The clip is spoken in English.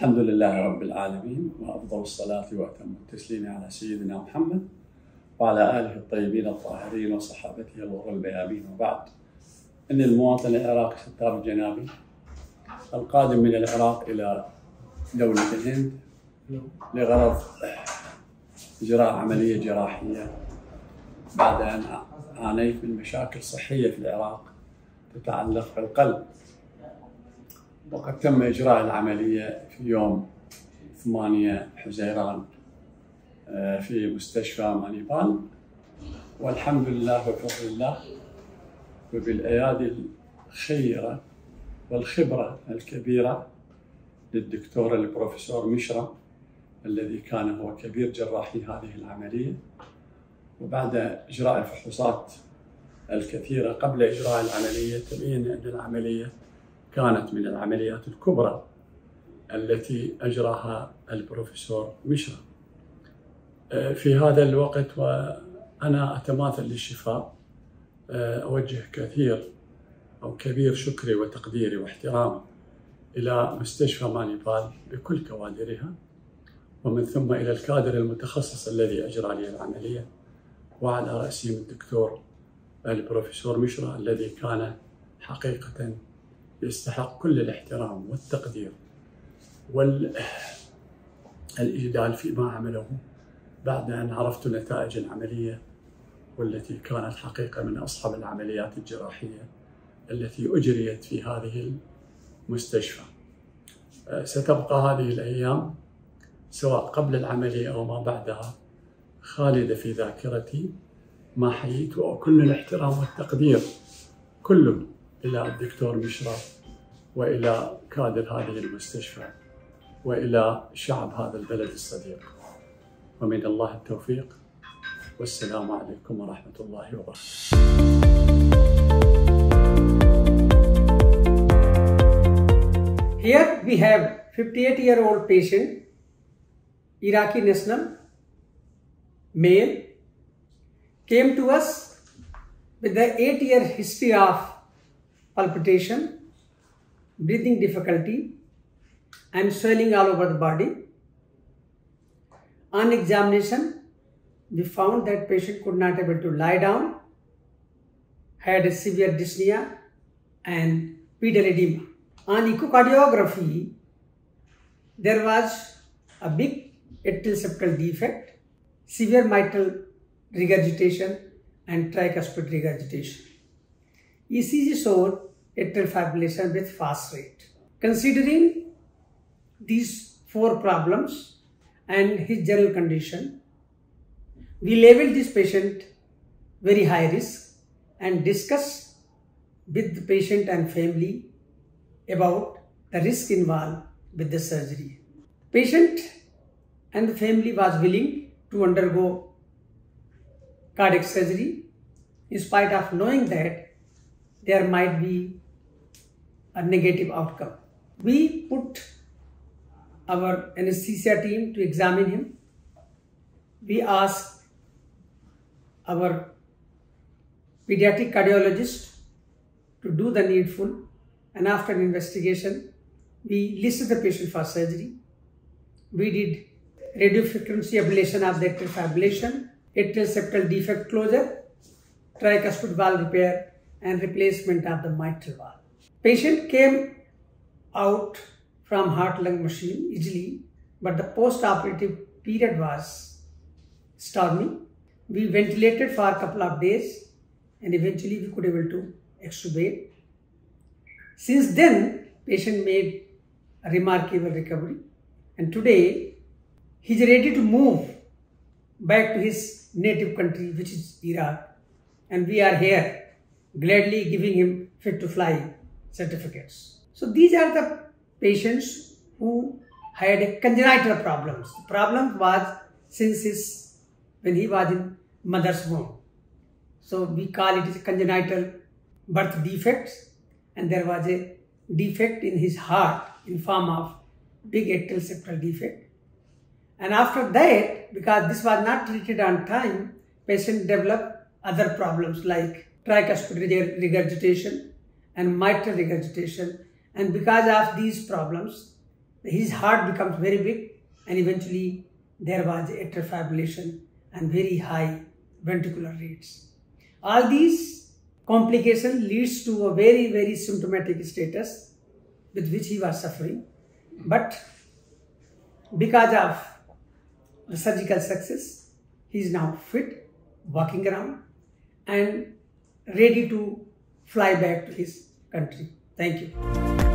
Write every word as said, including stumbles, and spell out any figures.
الحمد لله رب العالمين، وأفضل الصلاة وأتم التسليم على سيدنا محمد وعلى آله الطيبين الطاهرين وصحابته الغر البيامين، وبعد. إن المواطن العراقي ستار الجنابي القادم من العراق إلى دولة الهند لغرض إجراء عملية جراحية بعد أن عانيت من مشاكل صحية في العراق تتعلق بالقلب، وقد تم إجراء العملية في يوم ثمانية حزيران في مستشفى مانيبال، والحمد لله وبفضل الله وبالأيادي الخيرة والخبرة الكبيرة للدكتور البروفيسور مشرا الذي كان هو كبير جراحي هذه العملية. وبعد إجراء الفحوصات الكثيرة قبل إجراء العملية تبين أن العملية كانت من العمليات الكبرى التي أجراها البروفيسور مشرا. في هذا الوقت وأنا أتماثل للشفاء أوجه كثير أو كبير شكري وتقديري واحترامي إلى مستشفى مانيبال بكل كوادرها، ومن ثم إلى الكادر المتخصص الذي أجرى لي العملية، وعلى رأسهم الدكتور البروفيسور مشرا الذي كان حقيقة يستحق كل الاحترام والتقدير والإجلال فيما عمله بعد أن عرفت نتائج العملية، والتي كانت حقيقة من أصعب العمليات الجراحية التي أجريت في هذه المستشفى. ستبقى هذه الأيام سواء قبل العملية أو ما بعدها خالدة في ذاكرتي ما حييت، وكل الاحترام والتقدير كله إلى الدكتور مشرا وإلى كادر هذه المستشفى وإلى شعب هذا البلد الصديق، ومن الله التوفيق، والسلام عليكم ورحمة الله وبركاته. Here we have fifty-eight year old patient, Iraqi national, male, came to us with the eight year history of palpitation, breathing difficulty and swelling all over the body. On examination, we found that patient could not able to lie down, had a severe dyspnea and pedal edema. On echocardiography, there was a big atrial septal defect, severe mitral regurgitation and tricuspid regurgitation. E C G showed atrial fibrillation with fast rate. Considering these four problems and his general condition, we labeled this patient very high risk and discussed with the patient and family about the risk involved with the surgery. Patient and the family was willing to undergo cardiac surgery in spite of knowing that there might be a negative outcome. We put our anesthesia team to examine him. We asked our pediatric cardiologist to do the needful, and after investigation, we listed the patient for surgery. We did radiofrequency ablation of the atrial fibrillation, atrial septal defect closure, tricuspid valve repair, and replacement of the mitral valve. Patient came out from heart-lung machine easily, but the post-operative period was stormy. We ventilated for a couple of days, and eventually we could able to extubate. Since then, patient made a remarkable recovery, and today he is ready to move back to his native country, which is Iraq, and we are here gladly giving him fit to fly certificates. So these are the patients who had a congenital problems. The problem was since his when he was in mother's womb. So we call it a congenital birth defects, and there was a defect in his heart in form of big atrial septal defect. And after that, because this was not treated on time, patient developed other problems like tricuspid regurgitation and mitral regurgitation, and because of these problems, his heart becomes very big, and eventually there was atrial fibrillation and very high ventricular rates. All these complications leads to a very, very symptomatic status with which he was suffering. But because of the surgical success, he is now fit, walking around, and ready to fly back to his country. Thank you.